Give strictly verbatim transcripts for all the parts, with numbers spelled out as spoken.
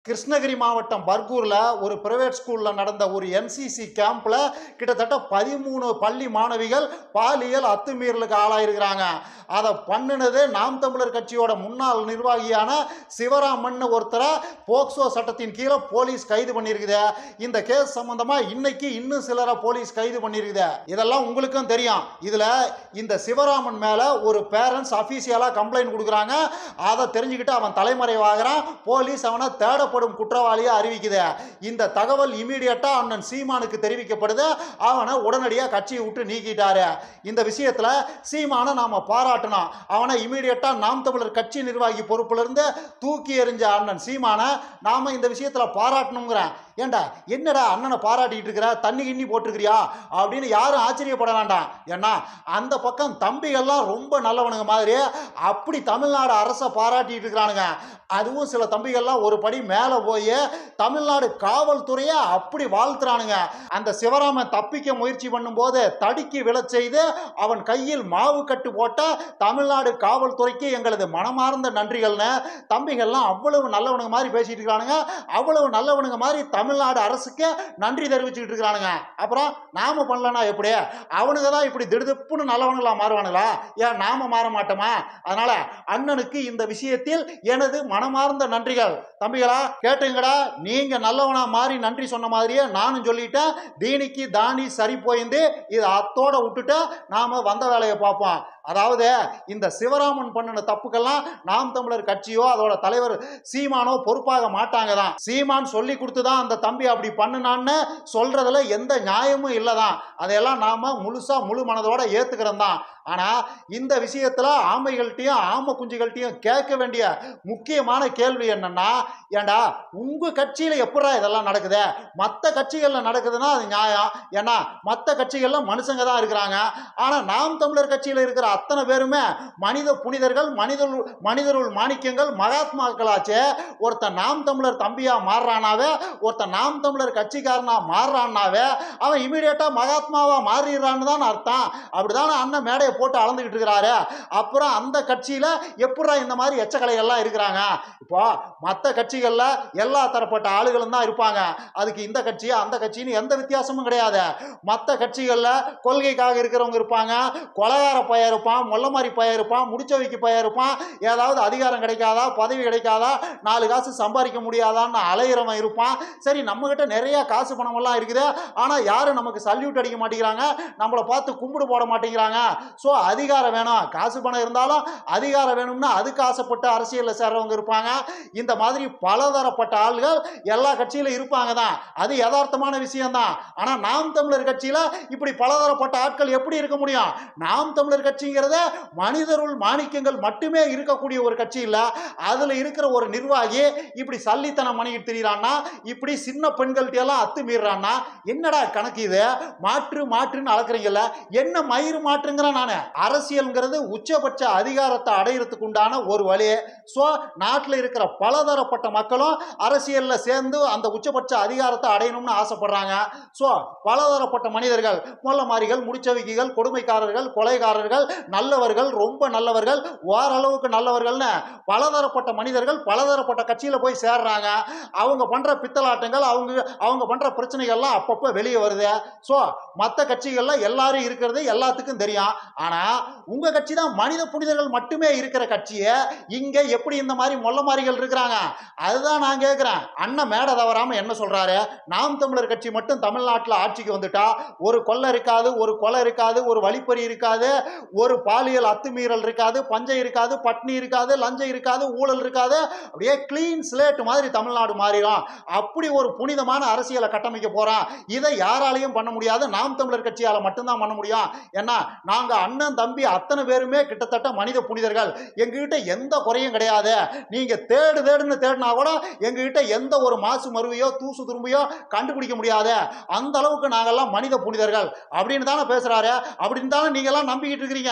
கிருஷ்ணகிரி மாவட்டம் பர்கூர்ல ஒரு பிரைவேட் ஸ்கூல்ல நடந்த ஒரு என்சிசி கேம்ப்ல கிட்டத்தட்ட பதிமூணு பள்ளி மாணவிகள் பாலியல் அத்துமீறலுக்கு ஆளாயிருக்கிறாங்க. அதை பண்ணினது நாம் தமிழர் கட்சியோட முன்னாள் நிர்வாகியான சிவராமன் ஒருத்தரை போக்சோ சட்டத்தின் கீழே போலீஸ் கைது பண்ணியிருக்குது. இந்த கேஸ் சம்பந்தமா இன்னைக்கு இன்னும் சிலரை போலீஸ் கைது பண்ணியிருக்குது. இதெல்லாம் உங்களுக்கும் தெரியும். இதுல இந்த சிவராமன் மேல ஒரு பேரண்ட்ஸ் அபிஷியலா கம்ப்ளைண்ட் கொடுக்குறாங்க. அதை தெரிஞ்சுக்கிட்டு அவன் தலைமறைவாகிறான். போலீஸ் அவனை தேட குற்றவாளியா அறிவிக்குது. இந்த தகவல் இமீடியட்டா அண்ணன் சீமானுக்கு தெரிவிக்கப்படுது. அவனை உடனடியா கட்சியை விட்டு நீக்கிட்டாரு. இந்த விஷயத்துல சீமானை நாம பாராட்டணும். அவனை இமீடியட்டா நாம் தமிழர் கட்சி நிர்வாகி பொறுப்புல இருந்து தூக்கி எறிஞ்ச அண்ணன் சீமானை நாம இந்த விஷயத்துல பாராட்டணுங்கிற. ஏண்டா என்னடா அண்ணனை பாராட்டிட்டு இருக்கிற, தண்ணி கிண்ணி போட்டுக்கிறியா அப்படின்னு யாரும் ஆச்சரியப்பட வேண்டாம். ஏன்னா அந்த பக்கம் தம்பிகள்லாம் ரொம்ப நல்லவனுங்க மாதிரி அப்படி தமிழ்நாடு அரசை பாராட்டிட்டு இருக்கிறானுங்க. அதுவும் சில தம்பிகள்லாம் ஒரு படி மேலே போய் தமிழ்நாடு காவல்துறையை அப்படி வாழ்த்துறானுங்க. அந்த சிவராமன் தப்பிக்க முயற்சி பண்ணும் போது தடுக்கி விழச் செய்து அவன் கையில் மாவு கட்டு போட்ட தமிழ்நாடு காவல்துறைக்கு எங்களது மனமார்ந்த நன்றிகள்னு தம்பிகள்லாம் அவ்வளவு நல்லவனுங்க மாதிரி பேசிட்டு இருக்கிறானுங்க. அவ்வளவு நல்லவனுங்க மாதிரி தமிழ்நாடு அரசுக்கு நன்றி தெரிவிச்சுக்கிட்டு இருக்கிறானுங்க. அப்புறம் நாம பண்ணலனா எப்படி? அவனுங்க தான் இப்படி திடுதுப்புன்னு நல்லவனுங்களா மாறுவானுங்களா? ஏன் நாம மாற மாட்டோமா? அதனால அண்ணனுக்கு இந்த விஷயத்தில் எனது மனமார்ந்த நன்றிகள். தம்பிகளா கேட்டுங்கடா, நீங்க நல்லவனா மாறி நன்றி சொன்ன மாதிரியே நானும் சொல்லிட்டேன். தீனிக்கு தானி சரி போயிருந்து இதை அத்தோட விட்டுட்டு நாம வந்த வேலையை பார்ப்போம். அதாவது இந்த சிவராமன் பண்ணின தப்புக்கெல்லாம் நாம் தமிழர் கட்சியோ அதோட தலைவர் சீமானோ பொறுப்பாக மாட்டாங்க தான். சீமான் சொல்லி கொடுத்துதான் அந்த தம்பி அப்படி பண்ணுனான்னு சொல்றதுல எந்த நியாயமும் இல்லதான். அதையெல்லாம் நாம முழுசா முழு மனதோட ஏத்துக்கிறோம் தான். ஆனா இந்த விஷயத்துல ஆமைகள்ட்டையும் ஆமை குஞ்சுகள்ட்டையும் கேட்க வேண்டிய முக்கியமான கேள்வி என்னன்னா, ஏண்டா உங்க கட்சியில எப்படா இதெல்லாம் நடக்குது? மற்ற கட்சிகள்ல நடக்குதுன்னா அது நியாயம். ஏன்னா மற்ற கட்சிகள்ல மனுஷங்க தான் இருக்கிறாங்க. ஆனா நாம் தமிழர் கட்சியில இருக்கிற அத்தனை பேருமே மனித புனிதர்கள், மனித மனிதருள் மாணிக்கங்கள், மகாத்மாக்களாச்சே. ஒருத்தன் நாம் தமிழர் தம்பியா மாறுறானாவே, ஒருத்தன் நாம் தமிழர் கட்சிக்காரனா மாறுறான்னாவே அவன் இமீடியட்டா மகாத்மாவா மாறிடுறான்னு தான் அர்த்தம். அப்படிதான் அண்ணன் மேடையை போட்டு அளந்துகிட்டு இருக்கிறாரு. அப்புறம் அந்த கட்சியில எப்படா இந்த மாதிரி எச்சக்கலைகள்லாம் இருக்கிறாங்க? இப்போ மற்ற கட்சிகள்ல எல்லா தரப்பட்ட ஆளுகளும் தான் இருப்பாங்க. அதுக்கு இந்த கட்சி அந்த கட்சின்னு எந்த வித்தியாசமும் கிடையாது. மற்ற கட்சிகள்ல கொள்கைக்காக இருக்கிறவங்க இருப்பாங்க, கொலகார பையன் இருப்பான், மொல்லமாரி பையன் இருப்பான், முடிச்சவைக்கு பையன் இருப்பான், ஏதாவது அதிகாரம் கிடைக்காதா, பதவி கிடைக்காதா, நாலு காசு சம்பாதிக்க முடியாதான்னு அலையிறவன் இருப்பான். சரி, நம்ம கிட்ட நிறைய காசு பணம் எல்லாம் இருக்குது, ஆனா யாரும் நமக்கு சல்யூட் அடிக்க மாட்டேங்கிறாங்க, நம்மளை பார்த்து கும்பிடு போட மாட்டேங்கிறாங்க. ஸோ அதிகாரம் வேணும், காசு பணம் இருந்தாலும் அதிகாரம் வேணும்னா அதுக்கு ஆசைப்பட்டு அரசியலில் சேர்றவங்க இருப்பாங்க. இந்த மாதிரி பலதரப்பட்ட ஆள்கள் எல்லா கட்சியிலும் இருப்பாங்க தான். அது யதார்த்தமான விஷயம் தான். ஆனா நாம் தமிழர் கட்சியில இப்படி பலதரப்பட்ட ஆட்கள் எப்படி இருக்க முடியும்? நாம் தமிழர் கட்சிங்கிறத மனிதருள் மாணிக்கங்கள் மட்டுமே இருக்கக்கூடிய ஒரு கட்சி இல்ல. அதுல இருக்கிற ஒரு நிர்வாகி இப்படி சல்லித்தனம் பண்ணிட்டு திரிறான்னா, இப்படி சின்ன பெண்கள்ட்ட எல்லாம் அத்துமீறான்னா என்னடா கணக்கு இது? மாற்று மாற்றுன்னு அளக்குறீங்கல்ல, என்ன மயிறு மாற்றுங்கிற நானு. அரசியல்ங்கிறது உச்சபட்ச அதிகாரத்தை அடையிறதுக்கு உண்டான ஒரு வழி. சோ நாட்டில் இருக்கிற பலதரப்பட்ட மக்களும் அரசியல்ல சேர்ந்து அந்த உச்சபட்ச அதிகாரத்தை அடையணும்னு ஆசைப்படுறாங்க. சோ பலதரப்பட்ட மனிதர்கள், மொல்லமாரிகள், முடிச்சவிக்கிகள், கொடுமைக்காரர்கள், கொலைகாரர்கள், நல்லவர்கள், ரொம்ப நல்லவர்கள், ஓரளவுக்கு நல்லவர்கள்னு பலதரப்பட்ட மனிதர்கள் பலதரப்பட்ட கட்சியில போய் சேர்றாங்க. அவங்க பண்ற பித்தலாட்டங்கள், அவங்க அவங்க பண்ற பிரச்சனைகள்லாம் அப்பப்போ வெளியே வருது. சோ மற்ற கட்சிகள்ல எல்லாரும் இருக்கிறது எல்லாத்துக்கும் தெரியும். ஆனா உங்க கட்சி தான் மனித புனிதர்கள் மட்டுமே இருக்கிற கட்சியை இங்க எப்படி இந்த மாதிரி மொல்லமாரிகள் இருக்கிறாங்க? அதுதான் நான் கேட்கிறேன். அண்ணன் மேடை தவறாம என்ன சொல்றாரு? நாம் தமிழர் கட்சி மட்டும் தமிழ்நாட்டில் ஆட்சிக்கு வந்துட்டா ஒரு கொள்ளை இருக்காது, ஒரு கொலை இருக்காது, ஒரு வழிப்பறி இருக்காது, ஒரு பாலியல் அத்துமீறல் இருக்காது, பஞ்சம் இருக்காது, பட்னி இருக்காது, லஞ்சம் இருக்காது, ஊழல் இருக்காது, அப்படியே கிளீன் ஸ்லேட் மாதிரி தமிழ்நாடு மாறிடும். அப்படி ஒரு புனிதமான அரசியலை கட்டமைக்க போறான். இதை யாராலையும் பண்ண முடியாது, நாம் தமிழர் கட்சியால மட்டும்தான் பண்ண முடியும். ஏன்னா நாங்க அண்ணன் தம்பி அத்தனை பேருமே கிட்டத்தட்ட மனித புனிதர்கள். எங்ககிட்ட எந்த குறையும் கிடையாது. நீங்க தேடு தேடுன்னு தேடினா கூட எங்ககிட்ட எந்த ஒரு மாசு மருவையோ தூசு துரும்பையோ கண்டுபிடிக்க முடியாது. அந்த அளவுக்கு நாங்கெல்லாம் மனித புனிதர்கள் அப்படின்னு தானே பேசுறாரு. அப்படின்னு தானே நீங்க எல்லாம் நம்பிக்கிட்டு இருக்கிறீங்க.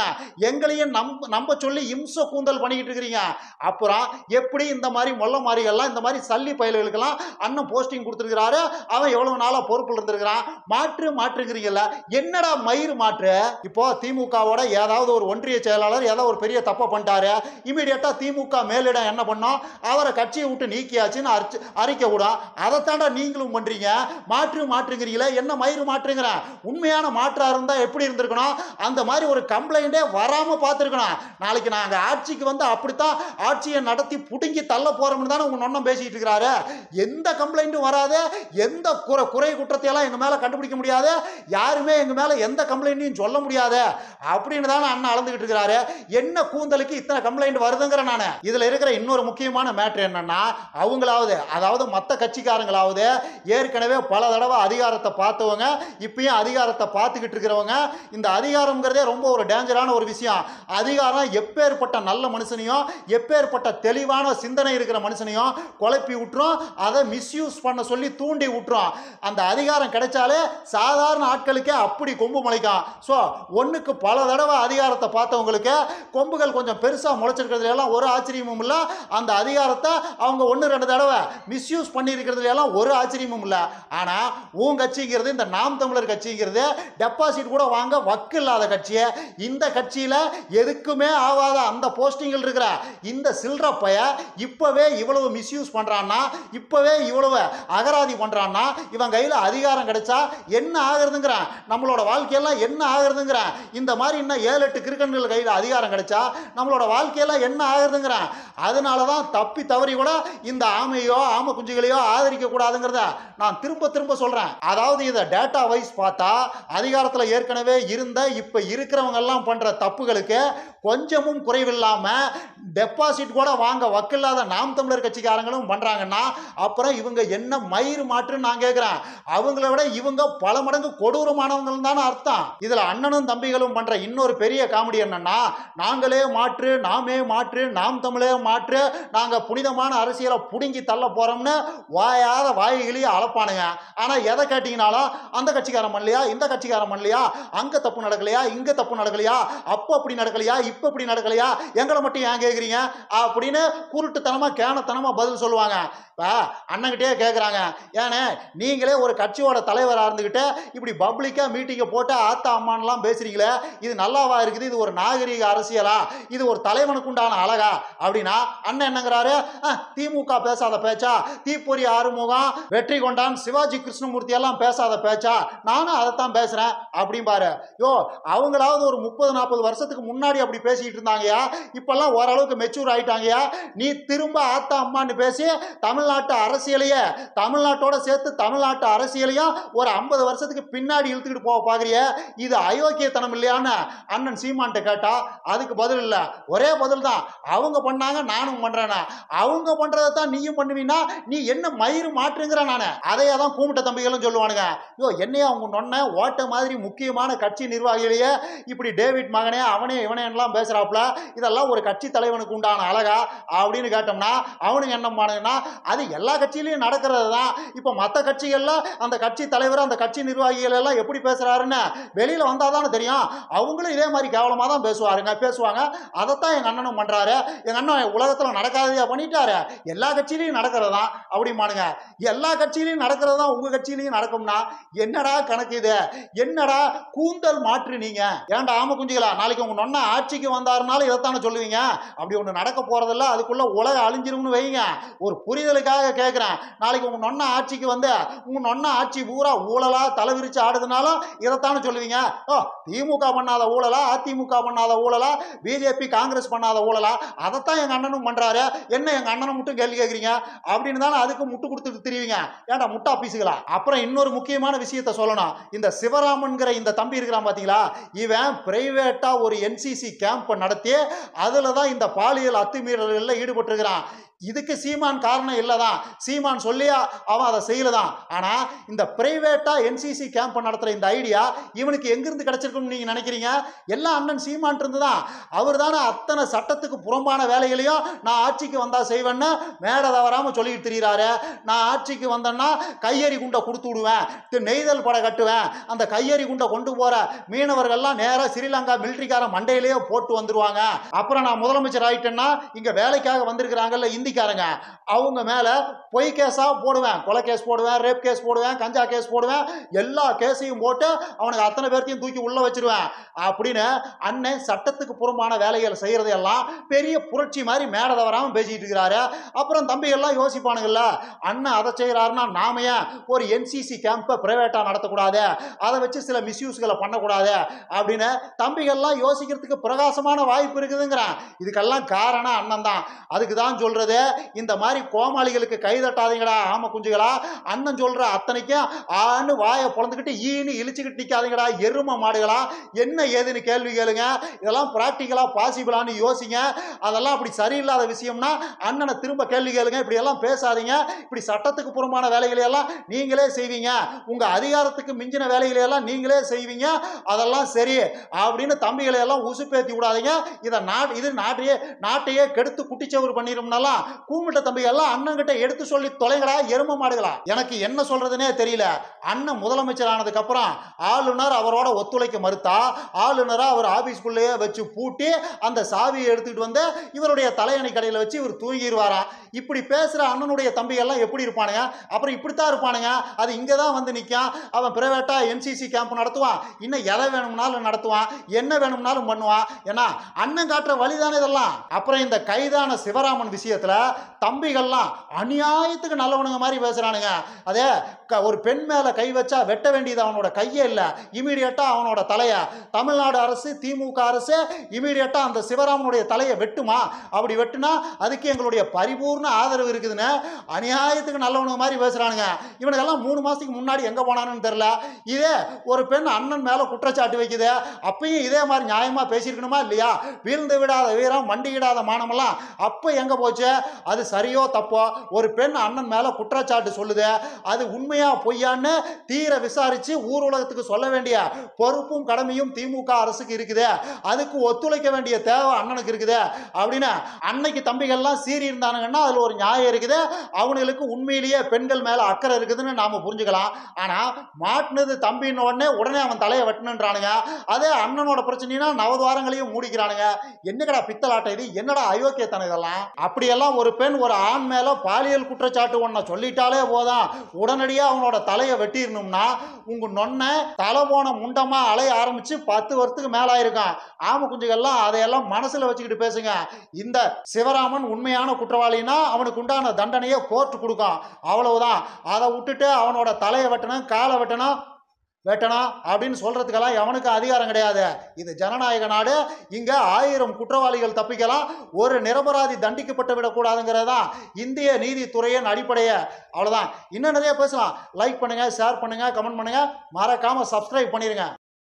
எங்களையும் நம்ப நம்ப சொல்லி இம்ச கூந்தல் பண்ணிக்கிட்டு இருக்கிறீங்க. அப்புறம் எப்படி இந்த மாதிரி மொல்ல மாறிகள்லாம் இந்த மாதிரி சல்லி பயல்களுக்கெல்லாம் அண்ணன் போஸ்டிங் கொடுத்துருக்கிறாரு, அவன் எவ்வளவு நாளா பொறுப்பில் இருந்திருக்கிறான், மாற்று மாற்றுங்கிறீங்கல்ல, என்னடா மயிறு மாற்று? இப்போ திமுகவோட ஏதாவது ஒரு ஒன்றிய செயலாளர் ஏதோ ஒரு பெரிய தப்பை பண்ணிட்டாரு, இமீடியட்டா திமுக மேலிடம் என்ன பண்ணோம், அவரை கட்சியை விட்டு நீக்கியாச்சுன்னு அறிக்கை விடும். அதைத்தாண்டா நீங்களும் பண்றீங்க. மாற்று மாற்றுங்கிறீங்களே, என்ன மயிறு மாற்றுங்கிற? உண்மையான மாற்றா இருந்தா எப்படி இருந்திருக்கணும்? அந்த மாதிரி ஒரு கம்ப்ளைண்டே வராம பார்த்துருக்கணும். நாளைக்கு நாங்க ஆட்சிக்கு வந்து அப்படித்தான் ஆட்சியை நடத்தி புடுங்கி தள்ள போறோம்னு தானே உங்க நொன்னம் பேசிட்டு இருக்கிறாரு. எந்த கம்ப்ளைண்ட்டும் வராது, எந்த குறை குறை குற்றத்தையெல்லாம் எங்க மேல கண்டுபிடிக்க முடியாது, யாருமே எங்க மேல எந்த கம்ப்ளைண்ட்டையும் சொல்ல முடியாது அப்படின்னு தானே அண்ணன் அளந்துகிட்டு இருக்கிறாரு. என்ன கூந்தலுக்கு இத்தனை கம்ப்ளைண்ட் வருதுங்கிற நானு. இதுல இருக்கிற இன்னொரு முக்கியமான மேட்ரு என்னன்னா, அவங்களாவது அதாவது மற்ற கட்சிக்காரங்களாவது ஏற்கனவே பல தடவை அதிகாரத்தை பார்த்தவங்க, இப்பயும் அதிகாரத்தை பார்த்துக்கிட்டு இருக்கிறவங்க. இந்த அதிகாரம்ங்கிறதே ரொம்ப ஒரு டேஞ்சரான ஒரு விஷயம். அதிகாரம் எப்பேற்பட்ட நல்ல மனுஷனையும் எப்பேற்பட்ட தெளிவான சிந்தனை இருக்கிற மனுஷனையும் குழப்பி விட்டுரும், அதை மிஸ்யூஸ் பண்ண சொல்லி தூண்டி விட்டுரும். அந்த அதிகாரம் கிடைச்சாலே சாதாரண ஆட்களுக்கே அப்படி கொம்பு முளைக்கும். ஸோ ஒன்றுக்கு பல தடவை அதிகாரத்தை பார்த்தவங்களுக்கு கொம்புகள் கொஞ்சம் பெருசாக முளைச்சிருக்கிறதுல எல்லாம் ஒரு ஆச்சரியமும் இல்லை. அந்த அதிகாரத்தை அவங்க ஒன்று ரெண்டு தடவை மிஸ்யூஸ் பண்ணியிருக்கிறதுல எல்லாம் ஒரு ஆச்சரியமும் இல்லை. ஆனால் உன் கட்சிங்கிறது, இந்த நாம் தமிழர் கட்சிங்கிறது டெபாசிட் கூட வாங்க வக்கு இல்லாத கட்சியை, இந்த கட்சியில் எதுக்குமே ஆகாத அந்த போஸ்டிங்கில் இருக்கிற இந்த சில்றப்பைய இப்பவே இவ்வளவு மிஸ்யூஸ் பண்றான்னா, இப்பவே இவ்வளவு அகராதி பண்றான்னா, இவன் கையில் அதிகாரம் கிடைச்சா என்ன ஆகுறதுங்கிற, நம்மளோட வாழ்க்கையெல்லாம் என்ன ஆகுறதுங்கிற, இந்த மாதிரி இன்னும் ஏழு எட்டு கிறுக்கன்கள் கையில் அதிகாரம் கிடைச்சா நம்மளோட வாழ்க்கையெல்லாம் என்ன ஆகுறதுங்கிற. அதனால தான் தப்பி தவறி கூட இந்த ஆமையோ ஆமை குஞ்சுகளையோ ஆதரிக்க கூடாதுங்கிறத நான் திரும்ப திரும்ப சொல்றேன். அதாவது இதை டேட்டா வைஸ் பார்த்தா அதிகாரத்தில் ஏற்கனவே இருந்த இப்ப இருக்கிறவங்க எல்லாம் பண்ற தப்புகளுக்கு கொஞ்சமும் குறைவில்லாம டெபாசிட் கூட வாங்க வக்கில்லாத நாம் தமிழர் கட்சிக்காரங்களும் பண்றாங்கன்னா, அப்புறம் இவங்க என்ன மயிறு மாற்றுன்னு நான் கேட்கிறேன். அவங்கள விட இவங்க பல மடங்கு கொடூரமானவங்க தான் அர்த்தம். இதுல அண்ணனும் தம்பிகளும் பண்ற இன்னொரு பெரிய காமெடி என்னன்னா, நாங்களே மாற்று, நாமே மாற்று, நாம் தமிழே மாற்று, நாங்க புனிதமான அரசியலை புடுங்கி தள்ள போறோம்னு வாயாத வாய்களையே அளப்பானுங்க. ஆனா எதை கேட்டீங்கனாலும் அந்த கட்சிக்காரன் பண்ணலையா, இந்த கட்சிக்காரன் பண்ணலையா, அங்க தப்பு நடக்கலையா, இங்க தப்பு நடக்கலையா, அப்ப அப்படி நடக்கலையா, இப்ப இப்படி நடக்கலையா, எங்களை மட்டும் ஏன் கேட்குறீங்க அப்படின்னு குருட்டுத்தனமா கேனத்தனமா பதில் சொல்லுவாங்க. இப்போ அண்ணங்கிட்டே கேட்குறாங்க, ஏன்னா நீங்களே ஒரு கட்சியோட தலைவராக இருந்துக்கிட்டு இப்படி பப்ளிக்காக மீட்டிங்கை போட்டு ஆத்தா அம்மான்லாம் பேசுறீங்களே, இது நல்லாவா இருக்குது? இது ஒரு நாகரிக அரசியலா? இது ஒரு தலைவனுக்கு உண்டான அழகா? அப்படின்னா அண்ணன் என்னங்கிறாரு, திமுக பேசாத பேச்சா, தீப்பொறி ஆறுமுகம், வெற்றி கொண்டான், சிவாஜி கிருஷ்ணமூர்த்தி எல்லாம் பேசாத பேச்சா, நானும் அதைத்தான் பேசுறேன் அப்படிம்பாரு. யோ, அவங்களாவது ஒரு முப்பது நாற்பது வருஷத்துக்கு முன்னாடி அப்படி பேசிக்கிட்டு இருந்தாங்கயா, இப்பெல்லாம் ஓரளவுக்கு மெச்சூர் ஆயிட்டாங்கயா. நீ திரும்ப ஆத்தா அம்மான்னு பேசி தமிழ்நாட்டு அரசியலையே, தமிழ்நாட்டோட சேர்த்து தமிழ்நாட்டு அரசியலையும் ஒரு ஐம்பது வருஷத்துக்கு பின்னாடி இழுத்துக்கிட்டு போக பாக்குறிய, இது அயோக்கியத்தனம் இல்லையான்னு அண்ணன் சீமான்ட்ட கேட்டா அதுக்கு பதில் இல்லை. ஒரே பதில் தான், அவங்க பண்ணாங்க நானும் பண்றேன்னா. அவங்க பண்றதை தான் நீயும் பண்ணுவீன்னா நீ என்ன மயிறு மாற்றுங்கிற? நானு அதையே தான் கூமிட்ட தம்பிகளும் சொல்லுவானுங்க. யோ, என்னையா அவங்க நொன்ன ஓட்ட மாதிரி முக்கியமான கட்சி நிர்வாகிகளையே இப்படி டேவிட் மகனே அவனே இவனே எல்லாம் பேசுறாப்புல, இதெல்லாம் ஒரு கட்சி தலைவனுக்கு உண்டான அழகா அப்படின்னு கேட்டோம்னா அவனுக்கு என்ன பண்ணுங்கன்னா, அது எல்லா கட்சியிலையும் நடக்கிறது தான். இப்போ மற்ற கட்சிகள்ல அந்த கட்சி தலைவர் அந்த கட்சி நிர்வாகிகள் எல்லாம் எப்படி பேசுறாருன்னு வெளியில வந்தாதானே தெரியும். அவங்களும் இதே மாதிரி கேவலமா தான் பேசுவாருங்க பேசுவாங்க. அதைத்தான் எங்க அண்ணனும் பண்றாரு. எங்க அண்ணன் உலகத்துல நடக்காதையா பண்ணிட்டாரு, எல்லா கட்சியிலையும் நடக்கிறது தான் அப்படிமானுங்க. எல்லா கட்சியிலையும் நடக்கிறது தான் உங்க கட்சியிலையும் நடக்கும்னா என்னடா கணக்கு இது? என்னடா கூந்தல் மாற்று நீங்க? ஏன்டா ஆம குஞ்சுகளா, நாளைக்கு உங்க நொன்ன ஆட்சிக்கு வந்தாருனாலும் இதைத்தானே சொல்லுவீங்க. அப்படி ஒன்று நடக்க போறதில்ல, அதுக்குள்ள உலக அழிஞ்சிரும்னு வைங்க. ஒரு புரிதலுக்காக கேட்கிறேன். நாளைக்கு உங்க நொன்ன ஆட்சிக்கு வந்து உங்க நொன்ன ஆட்சி பூரா ஊழலா தலை விரிச்சு ஆடுதுனாலும் இதைத்தானே சொல்லுவீங்க. ஓ, திமுக பண்ணாத ஊழலா, அதிமுக பண்ணாத ஊழலா, பிஜேபி காங்கிரஸ் பண்ணாத ஊழலா, அதைத்தான் எங்க அண்ணனும் பண்றாரு, என்ன எங்க அண்ணனும் மட்டும் கேள்வி கேட்குறீங்க அப்படின்னு தானே அதுக்கு முட்டு கொடுத்துட்டு தெரியுங்க. ஏன்டா முட்டா பீசுகளா? அப்புறம் இன்னொரு முக்கியமான விஷயத்த சொல்லணும். இந்த சிவராமன்கிற இந்த தம்பி இருக்கிறான் பாத்தீங்களா, இவன் பிரைவேட்டா ஒரு என்சிசி கேம்ப் நடத்தி அதுல தான் இந்த பாலியல் அத்துமீறல்களில் ஈடுபட்டிருக்கிறான். இதுக்கு சீமான் காரணம் இல்லதான். சீமான் சொல்லியா அவன் அதை செய்யலதான். ஆனா இந்த பிரைவேட்டா என்சிசி கேம்ப் நடத்துற இந்த ஐடியா இவனுக்கு எங்கிருந்து கிடைச்சிருக்கும்னு நீங்க நினைக்கிறீங்க? எல்லாம் அண்ணன் சீமான் இருந்துதான். அவர் தானே அத்தனை சட்டத்துக்கு புறம்பான வேலைகளையும் நான் ஆட்சிக்கு வந்தா செய்வேன்னு மேடை தவறாம சொல்லிட்டு திரிகிறாரு. நான் ஆட்சிக்கு வந்தேன்னா கையெறி குண்டை கொடுத்து விடுவேன், நெய்தல் படை கட்டுவேன், அந்த கையெறி குண்டை கொண்டு போற மீனவர்கள்லாம் நேரா ஸ்ரீலங்கா மிலிட்டரிக்கார மண்டையிலேயே போட்டு வந்துருவாங்க. அப்புறம் நான் முதலமைச்சர் ஆயிட்டேன்னா இங்க வேலைக்காக வந்திருக்கிறாங்கல்ல இந்திக்காரங்க, அவங்க மேல பொய் கேஸா போடுவேன், கொலை கேஸ் போடுவேன், ரேப் கேஸ் போடுவேன், கஞ்சா கேஸ் போடுவேன், எல்லா கேஸையும் போட்டு அவனுக்கு அத்தனை பேர்த்தையும் தூக்கி உள்ள வச்சிருவேன் அப்படின்னு அண்ணன் சட்டத்துக்கு புறம்பான வேலைகள் செய்யறதையெல்லாம் பெரிய புரட்சி மாதிரி மேடை தவறாம பேசிட்டு இருக்கிறாரு. அப்புறம் தம்பிகள்லாம் யோசிப்பானுங்கல்ல, அண்ணன் அதை செய்யறாருன்னா நாம ஏன் ஒரு என்சிசி கேம்பை பிரைவேட்டா நடத்தக்கூடாது, அதை வச்சு சில மிஸ்யூஸ்களை பண்ணக்கூடாது அப்படின்னு தம்பிகள்லாம் யோசிக்கிறதுக்கு பிரகாசமான வாய்ப்பு இருக்குதுங்கிறான். இதுக்கெல்லாம் காரணம் அண்ணன் தான். அதுக்கு தான் சொல்றது, இந்த மாதிரி கோமாளிகளுக்கு கை தட்டாதீங்கடா ஆம குஞ்சுகளா, அண்ணன் சொல்ற அத்தனைக்கும் ஆன்னு வாயை பொழந்துக்கிட்டு ஈன்னு இழிச்சுக்கிட்டு நிக்காதீங்கடா எரும மாடுகளா, என்ன ஏதுன்னு கேள்வி கேளுங்க. இதெல்லாம் பிராக்டிக்கலா பாசிபிளான்னு யோசிங்க. அதெல்லாம் அப்படி சரியில்லாத விஷயம்னா அண்ணனை திரும்ப கேள்வி கேளுங்க. இப்படி எல்லாம் பேசாதீங்க. இப்படி சட்டத்துக்கு புறம்பான வேலைகளை எல்லாம் நீங்களே செய்வீங்க, உங்க அதிகாரத்துக்கு மிஞ்சின வேலைகளை எல்லாம் நீங்களே செய்வீங்க, அதெல்லாம் சரி அப்படின்னு தம்பிகளை எல்லாம் உசுப்பேத்தி விடாதீங்க. இதை நாட் இது நாட்டையே நாட்டையே கெடுத்து குட்டிச்சவர் பண்ணிரும்னாலாம் கூமிட்ட தம்பிகள் எல்லாம் அண்ணன் கிட்ட எடுத்து சொல்லி தொலைங்கடா எரும மாடுகளா. எனக்கு என்ன சொல்றதுனே தெரியல. அண்ணன் முதலமைச்சர் ஆனதுக்கு அப்புறம் ஆளுநர் அவரோட ஒத்துழைக்க மறுத்தா ஆளுநரை அவர் ஆபீஸ்க்குள்ளேயே வச்சு பூட்டி அந்த சாவியை எடுத்துக்கிட்டு வந்து இவருடைய தலையணை கடையில் வச்சு இவர் தூங்கிடுவாரா. இப்படி பேசுற அண்ணனுடைய தம்பிகள் எல்லாம் எப்படி இருப்பானுங்க? அப்புறம் இப்படித்தான் இருப்பானுங்க. அது இங்க தான் வந்து நிற்கும். அவன் பிரைவேட்டா என்சிசி கேம்ப் நடத்துவான், இன்னும் எதை வேணும்னாலும் நடத்துவான், என்ன வேணும்னாலும் பண்ணுவான். ஏன்னா அண்ணன் காட்டுற வழிதானே இதெல்லாம். அப்புறம் இந்த கைதான சிவராமன் விஷயத்துல தம்பிகள்லாம் அநியாயத்துக்கு நல்லவனுங்க மாதிரி பேசுறானுங்க. அதே ஒரு பெண் மேல கை வச்சா வெட்ட வேண்டியது அவனோட கையே இல்லை, இமீடியட்டா அவனோட தலைய தமிழ்நாடு அரசு திமுக அரசு இமீடியட்டா அந்த சிவராமனுடைய தலையை வெட்டுமா? அப்படி வெட்டுனா அதுக்கு எங்களுடைய பரிபூர்ண ஆதரவு இருக்குதுன்னு அநியாயத்துக்கு நல்லவனுங்க மாதிரி பேசுறானுங்க. இவனுக்கெல்லாம் மூணு மாசத்துக்கு முன்னாடி எங்க போனான்னு தெரியல. இதே ஒரு பெண் அண்ணன் மேல குற்றச்சாட்டு வைக்குது, அப்பயும் இதே மாதிரி நியாயமா பேசியிருக்கணுமா இல்லையா? வீழ்ந்து விடாத வீரம் மண்டியிடாத மானமெல்லாம் அப்ப எங்க போச்சு? அது சரியோ தப்போ ஒரு பெண் அண்ணன் மேல குற்றச்சாட்டு சொல்லுது, அது உண்மையா பொய்யான்னு தீர விசாரிச்சு ஊர் உலகத்துக்கு சொல்ல வேண்டிய பொறுப்பும் கடமையும் திமுக அரசுக்கு இருக்குது. அதுக்கு ஒத்துழைக்க வேண்டிய தேவை அண்ணனுக்கு இருக்குது அப்படின்னு அன்னைக்கு தம்பிகள்லாம் சீறி இருந்தானுங்கன்னா அதுல ஒரு நியாயம் இருக்குது. அவனுக்கு உண்மையிலேயே பெண்கள் மேல அக்கறை இருக்குதுன்னு நாம புரிஞ்சுக்கலாம். ஆனா மாட்டினது தம்பின்னு உடனே உடனே அவன் தலையை வெட்டணுன்றானுங்க. அதே அண்ணனோட பிரச்சனைனா நவதுவாரங்களையும் மூடிக்கிறானுங்க. என்னடா பித்தலாட்டம் இது, என்னடா அயோக்கியத்தனம் இதெல்லாம். அப்படியெல்லாம் ஒரு பெண் ஒரு ஆண் மேல பாலியல் குற்றச்சாட்டு ஒன்ன சொல்லிட்டாலே போதான் உடனடியா அவனோட தலையை வெட்டிடணும்னா உங்க நொன்ன தலை போன முண்டமா அலைய ஆரம்பிச்சு பத்து வருஷத்துக்கு மேல ஆயிருக்கான். ஆம குஞ்சுகள்லாம் அதையெல்லாம் மனசுல வச்சுக்கிட்டு பேசுங்க. இந்த சிவராமன் உண்மையான குற்றவாளினா அவனுக்கு உண்டான தண்டனையை கோர்ட் கொடுக்கும், அவ்வளவுதான். அதை விட்டுட்டு அவனோட தலையை வெட்டணும் காலை வெட்டணும் வெட்டணும் அப்படின்னு சொல்றதுக்கெல்லாம் எவனுக்கு அதிகாரம் கிடையாது. இது ஜனநாயக நாடு. இங்க ஆயிரம் குற்றவாளிகள் தப்பிக்கலாம், ஒரு நிரபராதி தண்டிக்கப்பட்டு விடக்கூடாதுங்கிறதா இந்திய நீதித்துறையின் அடிப்படையை. அவ்வளவுதான். இன்னும் நிறைய பேசலாம். லைக் பண்ணுங்க, ஷேர் பண்ணுங்க, கமெண்ட் பண்ணுங்க, மறக்காம சப்ஸ்கிரைப் பண்ணிருங்க.